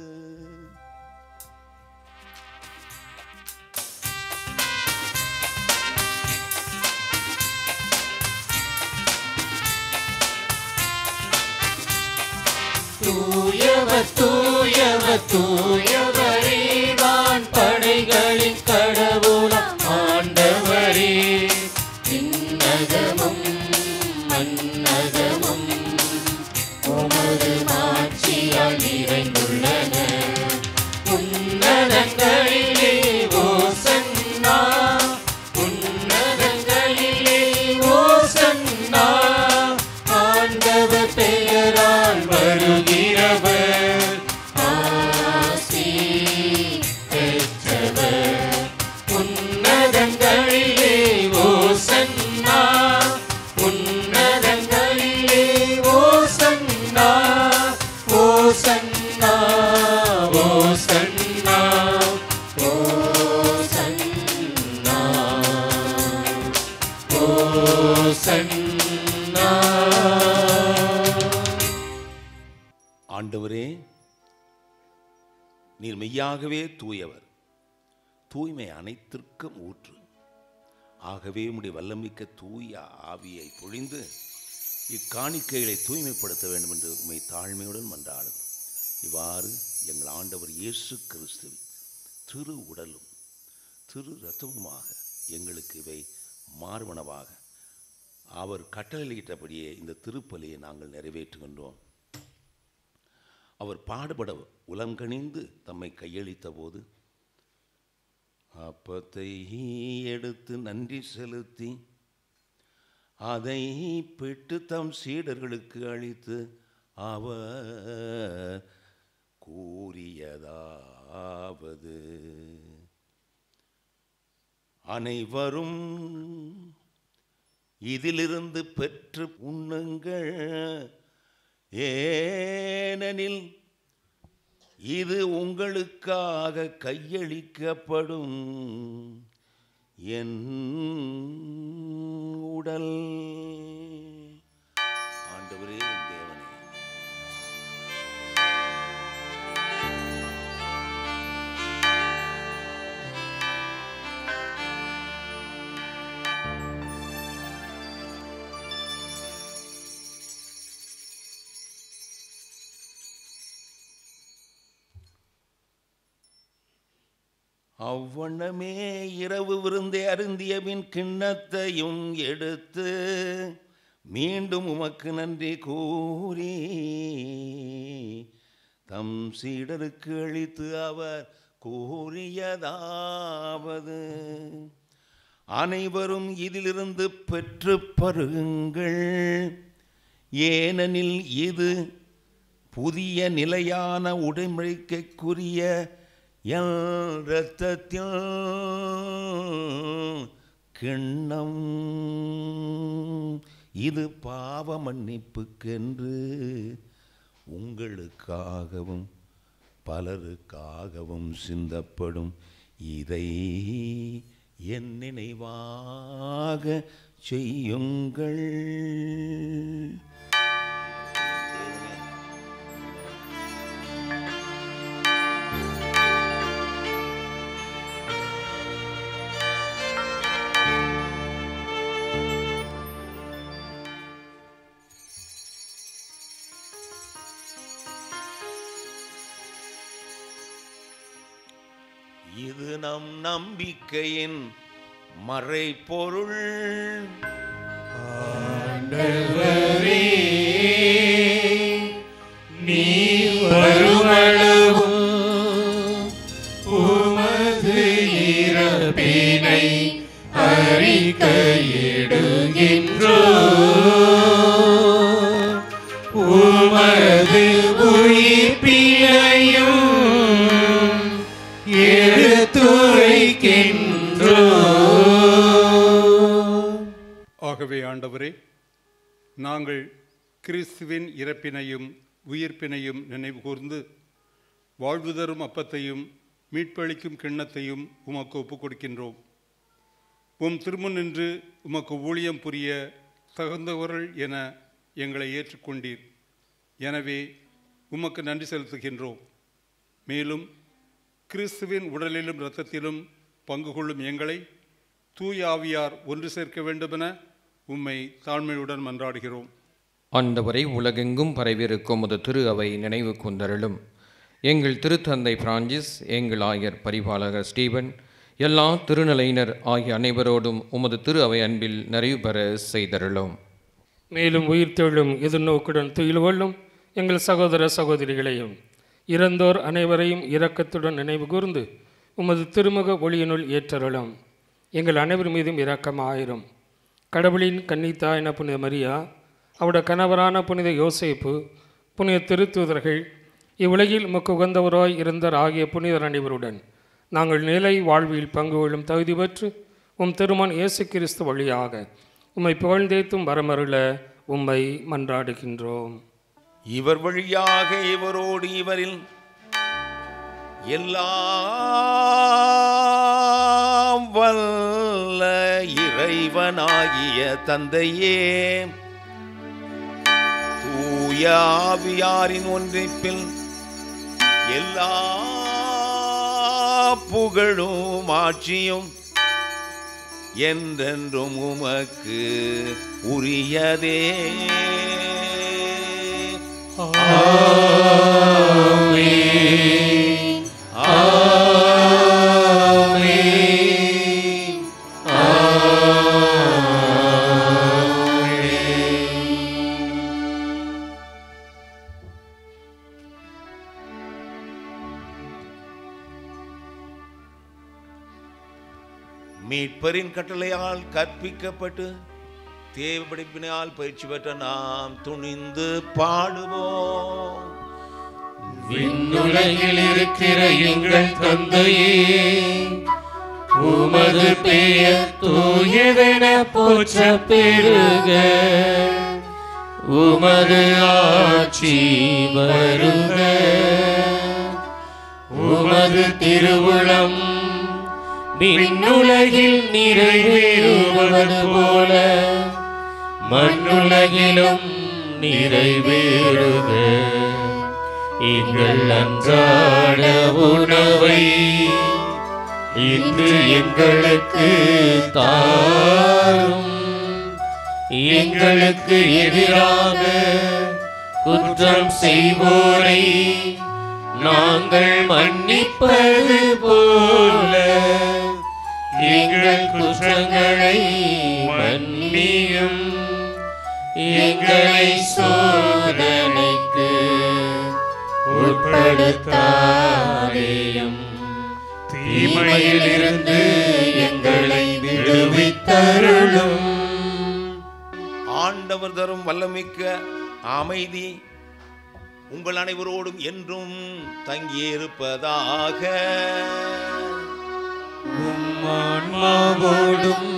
தூயவர் தூயவர் தூயவரே, வான் படைகளின் கடவுளாம் ஆண்டவரே, விண்ணகமும் மண்ணகமும் உமது மாட்சியால் நிறைந்துள்ளன. உன்னதங்களிலே ஓசன்னா, உன்னதங்களிலே ஓசன்னா, ஆண்டவர் பெயரால் வருகிறவர் ஆசி பெற்றவர். உன்னதங்களிலே ஓசன்னா, உன்னதங்களிலே ஓசன்னா, ஓசன்னா, ஓசன்னா, ஓசன்னா, ஓசன்னா. ஆண்டவரே, நீர் மெய்யாகவே தூயவர், தூய்மை அனைத்திற்கும் ஊற்று. ஆகவே உம்முடைய வல்லமிக்க தூய ஆவியை பொழிந்து இக்காணிக்கைகளை தூய்மைப்படுத்த வேண்டும் என்று உம்மை தாழ்மையுடன் மன்றாடுகிறோம். இவ்வாறு எங்கள் ஆண்டவர் இயேசு கிறிஸ்துவின் திரு உடலும் திரு இரத்தமுமாக எங்களுக்கு இவை மார்பனவாக அவர் கட்டளையிட்டபடியே இந்த திருப்பலியை நாங்கள் நிறைவேற்றுகின்றோம். அவர் பாடுபட உலங்கணிந்து தம்மை கையளித்த போது அப்பத்தை எடுத்து நன்றி செலுத்தி அதை பெற்று தம் சீடர்களுக்கு அளித்து அவர் கூறியதாவது: அனைவரும் இதிலிருந்து பெற்று உண்ணுங்கள், ஏனெனில் இது உங்களுக்காக கையளிக்கப்படும் என் உடல். ஆண்டவரே, தேவனே, அவ்வண்ணமே இரவு விருந்தை அருந்தியபின் கிண்ணத்தையும் எடுத்து மீண்டும் உமக்கு நன்றி கூறி தம் சீடருக்கு அளித்து அவர் கூறியதாவது: அனைவரும் இதிலிருந்து பெற்று பருகுங்கள், ஏனெனில் இது புதிய நிலையான உடன்படிக்கைக்குரிய என் இரத்தத்தில் கிண்ணம். இது பாவ மன்னிப்புக்கென்று உங்களுக்காகவும் பலருக்காகவும் சிந்தப்படும். இதை என் நினைவாக செய்யுங்கள். இது நம் நம்பிக்கையின் மறைபொருள். ஆண்டவரே, நீ வருமளவு உமது இறப்பினை அறிக்கையிடுகின்றோம், உமது உயிர்ப்பினையும் ஆகவே ஆண்டவரே, நாங்கள் கிறிஸ்துவின் இறப்பினையும் உயிர்ப்பினையும் நினைவு கூர்ந்து வாழ்வு தரும் அப்பத்தையும் மீட்பளிக்கும் கிண்ணத்தையும் உமக்கு ஒப்புக் கொடுக்கின்றோம். உம் திருமுன் நின்று உமக்கு ஊழியம் புரிய தகுந்தவர்கள் என எங்களை ஏற்றுக்கொண்டீர். எனவே உமக்கு நன்றி செலுத்துகின்றோம். மேலும் கிறிஸ்துவின் உடலிலும் இரத்தத்திலும் பங்கு கொள்ளும் எங்களை தூய ஆவியார் ஒன்று சேர்க்க வேண்டுமென உம்மை தாழ்மையுடன் மன்றாடுகிறோம். ஆண்டவரை, உலகெங்கும் பரவியிருக்கும் உமது திரு அவை நினைவு கூர்ந்தருளும். எங்கள் திருத்தந்தை பிரான்சிஸ், எங்கள் ஆயர் பரிபாலகர் ஸ்டீபன், எல்லா திருநிலையினர் ஆகிய அனைவரோடும் உமது திரு அவை அன்பில் நிறைவு பெற செய்தருளும். மேலும் உயிர்த்தெழும் எதிர்நோக்குடன் துயில் கொள்ளும் எங்கள் சகோதர சகோதரிகளையும் இறந்தோர் அனைவரையும் இரக்கத்துடன் நினைவு கூர்ந்து உமது திருமுக ஒளியினுள் ஏற்றருளும். எங்கள் அனைவர் மீதும் இரக்கமாயிரும். கடவுளின் கன்னித்தாயின புனித மரியா, அவருடைய கணவரான புனித யோசேப்பு, புனித திருத்தூதர்கள், இவ்வுலகில் உமக்கு உகந்தவராய் இருந்தர் ஆகிய புனிதர் அனைவருடன் நாங்கள் நிலை வாழ்வில் பங்கு கொள்ளும் தகுதி பெற்று உம் திருமகன் இயேசு கிறிஸ்து வழியாக உம்மை புகழ்ந்தேத்தும் வரமருள உம்மை மன்றாடுகின்றோம். இவர் வழியாக இவரோடு இவரில் எல்லாம் வல்ல இறைவனாகிய தந்தையே, தூய ஆவியாரின் ஒன்றிப்பில் எல்லா புகழும் ஆட்சியும் என்றென்றும் உமக்கு உரியதே. ஆமென். ஆமென். மீட்பரின் கட்டளையால் கற்பிக்கப்பட்டு தேவ படிப்பினால் பயிற்சி பெற்ற நாம் துணிந்து பாடுவோம். விண்ணுலகில் இருக்கிற எங்கள் தந்தையே, உமது பெயர் தூயதென போற்ற பெறுக, உமது ஆட்சி வருக, உமது திருவுளம் விண்ணுலகில் நிறைவேறுவது போல மண்ணுலகிலும் நிறைவேறுக. எங்கள் அன்றாட உணவை இன்று எங்களுக்கு தாரும், எங்களுக்கு எதிராக குற்றம் செய்வோரை நாங்கள் மன்னிப்பது போல எங்கள் குற்றங்களை மன்னியும், எங்களை சோதனைக்கு உட்படுத்தாதேயும், தீமையிலிருந்து எங்களை விடுவித்தருளும். ஆண்டவர் தரும் வல்லமிக்க அமைதி உங்கள் அனைவரோடும் என்றும் தங்கியிருப்பதாக. ஆன்மாவோடும்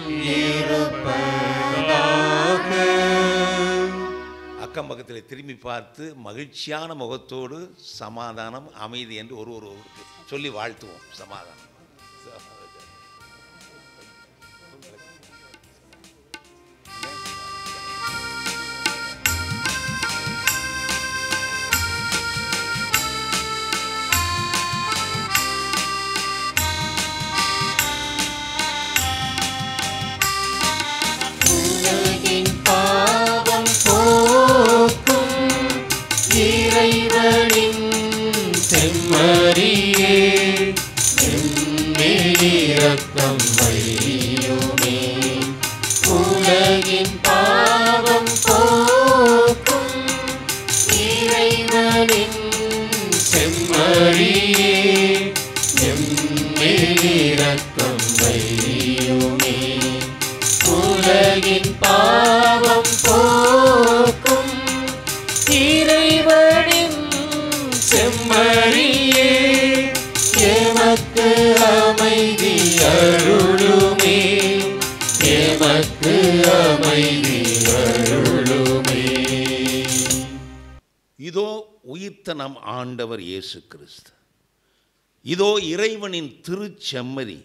இருப்பதாக. அக்கம் பக்கத்தில் திரும்பி பார்த்து மகிழ்ச்சியான முகத்தோடு சமாதானம் அமைதி என்று ஒருவருக்கு சொல்லி வாழ்த்துவோம். சமாதானம். உலகின் பாவம் போக்கும் இறைவனின் செம்மறியே எமக்கு அமைதி அருளுமே எமக்கு அமைதி அருளுமே. இதோ உயிர்த்த நம் ஆண்டவர் இயேசு கிறிஸ்து, இதோ இறைவனின் திருச்செம்மறி,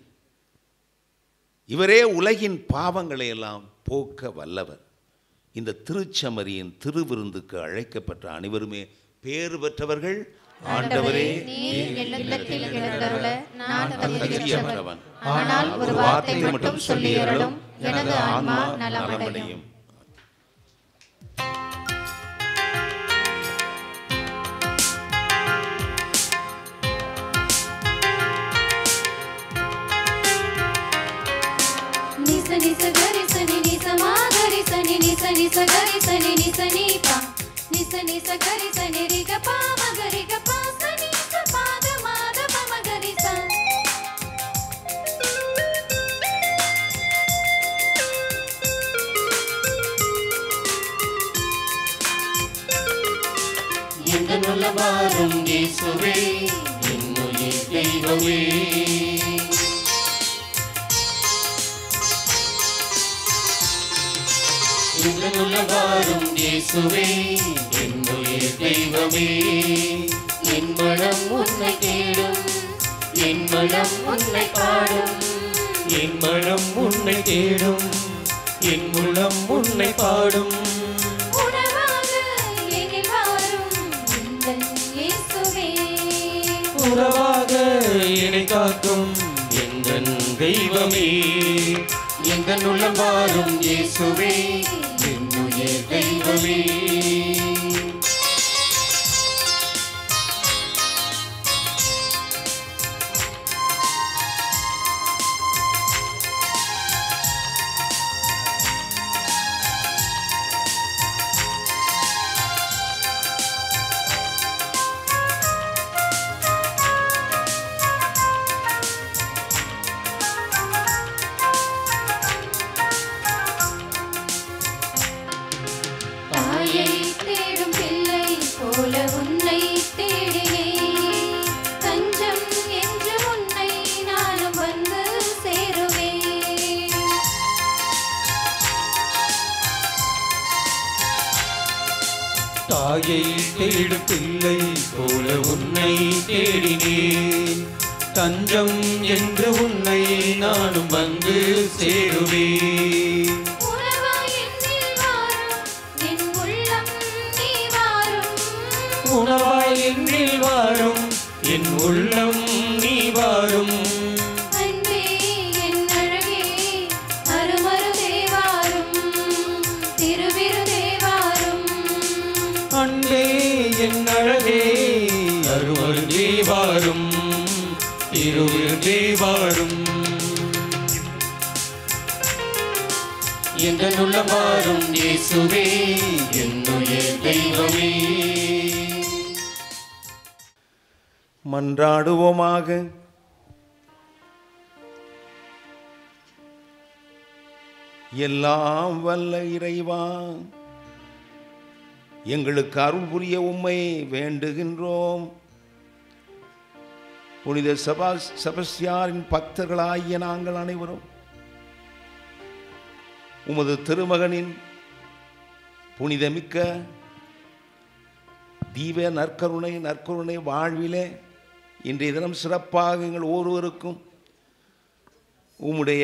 இவரே உலகின் பாவங்களை எல்லாம் போக்க வல்லவர். இந்த திருச்செம்மறியின் திருவிருந்துக்கு அழைக்கப்பட்ட அனைவருமே பேறு பெற்றவர்கள். ஆண்டவரே, தகுதியற்றவன், ஆனால் ஒரு வார்த்தை மட்டும் சொல்லியருளும், எனது ஆன்மா நலமடையும். வாரும் இயேசுவே என்னுயிர் தெய்வமே. வாரும் இயேசுவே என்னுயிர் தெய்வமே. என் மனம் உன்னை தேடும், என் மனம் உன்னை பாடும், என் மனம் உன்னை தேடும், என் உள்ளம் உன்னை பாடும். உறவாக என்னை காக்கும் எந்தன் தெய்வமே. எந்தன் உள்ளம் வாரும் இயேசுவே என்னுயிர் தெய்வமே. தாயை தேடும் பிள்ளை போல உன்னை தேடினேன். தஞ்சம் என்று உன்னை நானும் வந்து சேருவேன். உணவாய் என்னில் வாரும் என் உள்ளம் நீ வாரும். அன்பே என் அழகே அருமருந்தே வாரும், திருவிருந்தே வாரும். எந்தன் உள்ளம் வாரும் இயேசுவே என்னுயிர் தெய்வமே. மன்றாடுவோமாக. எல்லாம் வல்ல இறைவா, எங்களுக்கு அருள் புரிய உம்மை வேண்டுகின்றோம். புனித செபஸ்தியாரின் பக்தர்களாகிய நாங்கள் அனைவரும் உமது திருமகனின் புனிதமிக்க தீவ நற்கருணை வாழ்விலே இன்றைய தினம் சிறப்பாக எங்கள் ஒவ்வொருவருக்கும் உம்முடைய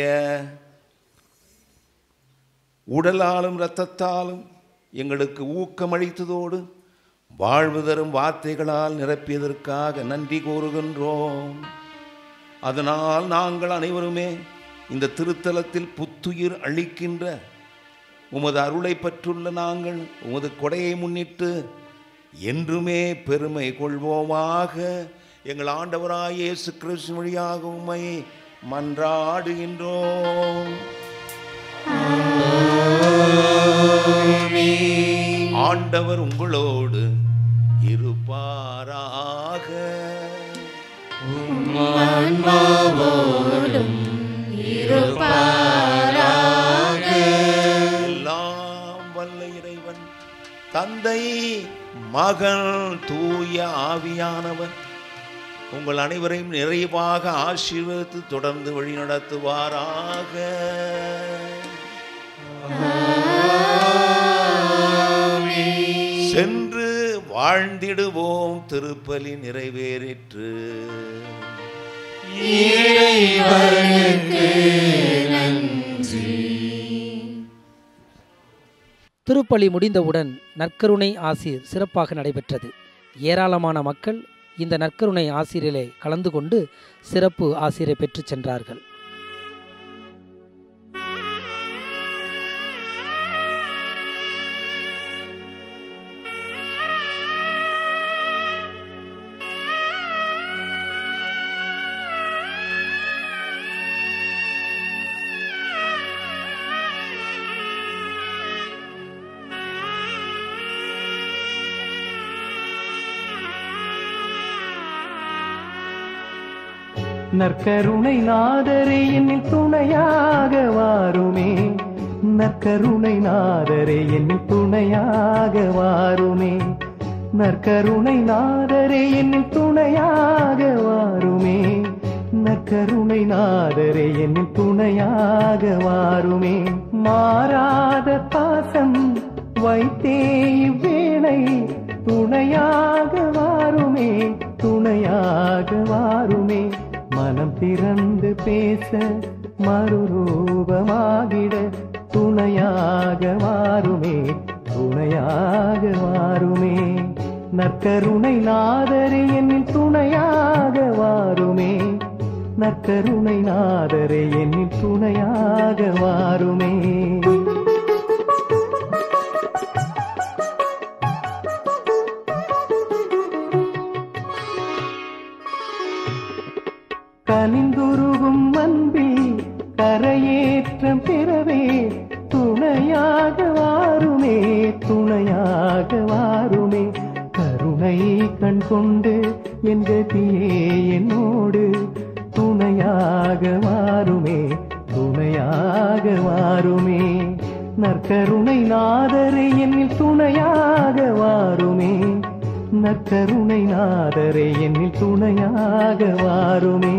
உடலாலும் இரத்தத்தாலும் எங்களுக்கு ஊக்கமளித்ததோடு வாழ்வு தரும் வார்த்தைகளால் நிரப்பியதற்காக நன்றி கூறுகின்றோம். அதனால் நாங்கள் அனைவருமே இந்த திருத்தலத்தில் புத்துயிர் அளிக்கின்ற உமது அருளை பற்றுள்ள நாங்கள் உமது கொடையை முன்னிட்டு என்றுமே பெருமை கொள்வோமாக. எங்கள் ஆண்டவராய் இயேசு கிறிஸ்து வழியாக உம்மை மன்றாடுகின்றோம். ஆண்டவர் உங்களோடு இருப்பாராக. ஆன்மாவோடும் இருப்பாராக. தந்தை, மகன், தூய ஆவியானவர் உங்கள் அனைவரையும் நிறைவாக ஆசீர்வதித்து தொடர்ந்து வழி நடத்துவாராக. சென்று வாழ்ந்திடுவோம். திருப்பலி நிறைவேறிற்று. திருப்பலி முடிந்தவுடன் நற்கருணை ஆசீர் சிறப்பாக நடைபெற்றது. ஏராளமான மக்கள் இந்த நற்கருணை ஆசீரிலே கலந்து கொண்டு சிறப்பு ஆசீரை பெற்றுச் சென்றார்கள். நற்கருணை நாதரே என்னில் துணையாக வாருமே, நற்கருணை நாதரே என்னில் துணையாக வாருமே, நற்கருணை நாதரே என்னில் துணையாக வாருமே, நற்கருணை நாதரே என்னில் துணையாக வாருமே. மாறாத பாசம் வைத்தே இவ்வேளை துணையாக வாருமே, துணையாக வாருமே. மனம் திறந்து பேச மறுரூபமாகிட துணையாக வாருமே, துணையாக வாருமே. நற்கருணை நாதரே என்னில் துணையாக வாருமே, நற்கருணை நாதரே என்னில் துணையாக வாருமே. கனிந்துருகும் அன்பில் கரையேற்றம் பெறவே துணையாக வாருமே, துணையாக வாருமே. கருணை கண் கொண்டு என் கதியே என்னோடு துணையாக வாருமே, துணையாக வாருமே. நற்கருணை நாதரே என்னில் துணையாக வாருமே, நற்கருணை நாதரே என்னில் துணையாக வாருமே.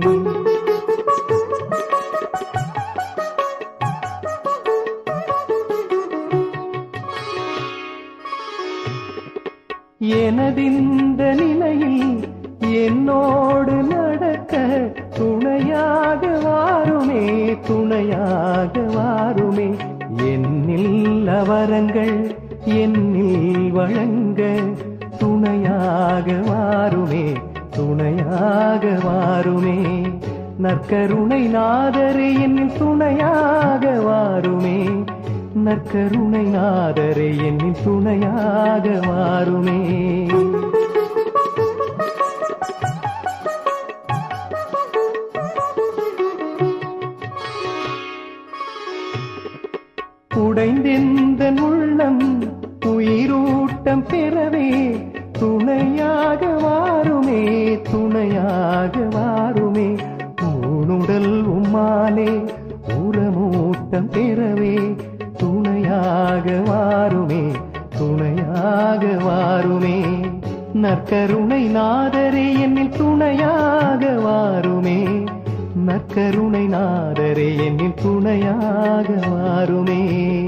எனதிந்த நிலையில் என்னோடு நடக்க துணையாக வாருமே, துணையாக வாருமே. என்னில் அவரங்கள் என்னில் வழங்க துணையாக வாருமே, துணையாக வாருமே. நற்கருணை நாதரே என்னில் துணையாக வாருமே, நற்கருணை நாதரே என்னில் துணையாக வாருமே. உடைந்தெந்த உள்ளம் உயிரூட்டம் பெறவே துணையாக வாருமே, துணையாக வாருமே. ஊனுடல் உம்மாலே உரமூட்டம் பெறவே துணையாக வாருமே, துணையாக வாருமே. நற்கருணை நாதரே என்னில் துணையாக வாருமே, நற்கருணை நாதரே என்னில் துணையாக வாருமே.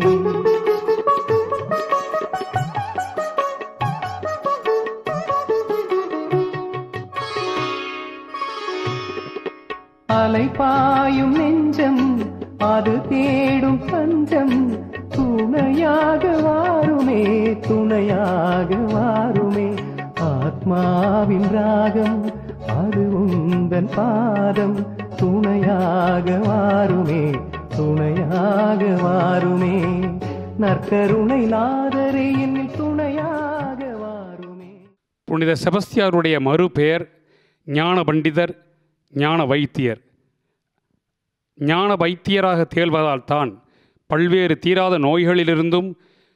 அலைபாயும் நெஞ்சம் அது தேடும் தஞ்சம் துணையாக வாருமே, துணையாக வாருமே. ஆத்மாவின் ராகம் அது உந்தன் பாதம் துணையாக வாருமே, துணையாக வாருமே. நற்கருணை நாதரே என்னில் துணையாக வாருமே. புனித செபஸ்தியாருடைய மறுபெயர் ஞான பண்டிதர், ஞான வைத்தியர். ஞான வைத்தியராக திகழ்வதால் தான் பல்வேறு தீராத நோய்களிலிருந்தும்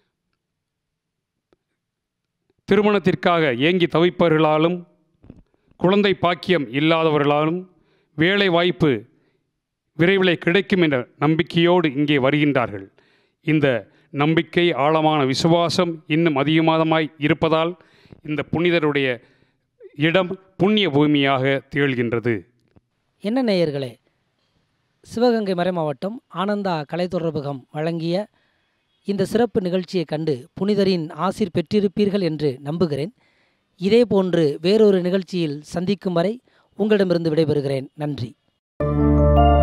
திருமணத்திற்காக ஏங்கி தவிப்பவர்களாலும் குழந்தை பாக்கியம் இல்லாதவர்களாலும் வேலை வாய்ப்பு விரைவில் கிடைக்கும் என்ற நம்பிக்கையோடு இங்கே வருகின்றார்கள். இந்த நம்பிக்கை, ஆழமான விசுவாசம் இன்னும் அதிகமாய் இருப்பதால் இந்த புனிதருடைய இடம் புண்ணிய பூமியாக திகழ்கின்றது. என்ன நேயர்களே, சிவகங்கை மறைமாவட்டம் ஆனந்தா கலை தொடர்பகம் வழங்கிய இந்த சிறப்பு நிகழ்ச்சியை கண்டு புனிதரின் ஆசீர் பெற்றிருப்பீர்கள் என்று நம்புகிறேன். இதேபோன்று வேறொரு நிகழ்ச்சியில் சந்திக்கும் வரை உங்களிடமிருந்து விடைபெறுகிறேன். நன்றி.